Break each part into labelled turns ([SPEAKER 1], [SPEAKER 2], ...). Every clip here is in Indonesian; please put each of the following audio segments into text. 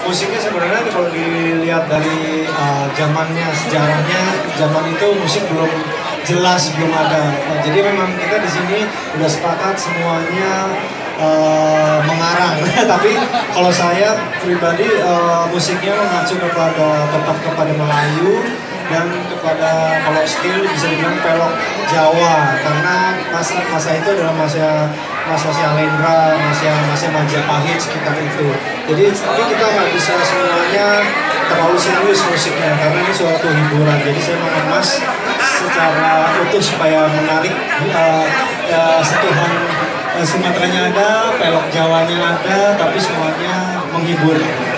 [SPEAKER 1] musiknya sebenarnya kalau dilihat dari zamannya, sejarahnya, zaman itu musik belum jelas, belum ada. Nah, jadi memang kita di sini udah sepakat semuanya mengarang. Tapi kalau saya pribadi musiknya mengacu kepada tetap kepada Melayu dan kepada kalau skill bisa dibilang pelok Jawa, karena masa itu adalah masa Syailendra, masa Majapahit sekitar itu. Jadi tapi kita nggak bisa semuanya terlalu serius musiknya karena ini suatu hiburan. Jadi saya mengemas secara utuh supaya menarik sentuhan Sumateranya ada, pelok Jawanya ada, tapi semuanya menghibur.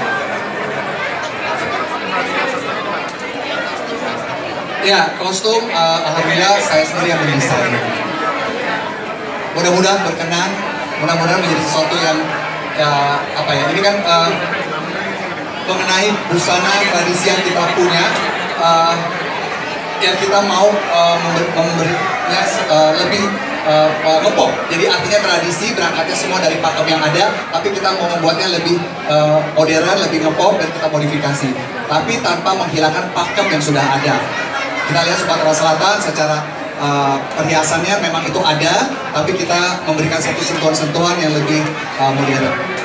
[SPEAKER 2] Ya, kostum alhamdulillah saya sendiri yang mendesain. Mudah-mudahan berkenan, mudah-mudahan menjadi sesuatu yang ini kan mengenai busana tradisi yang kita punya, yang kita mau memberinya lebih ngepop. Jadi artinya tradisi berangkatnya semua dari pakem yang ada, tapi kita mau membuatnya lebih modern, lebih ngepop dan kita modifikasi. Tapi tanpa menghilangkan pakem yang sudah ada. Kita lihat Sumatera Selatan secara perhiasannya memang itu ada, tapi kita memberikan satu sentuhan-sentuhan yang lebih modern.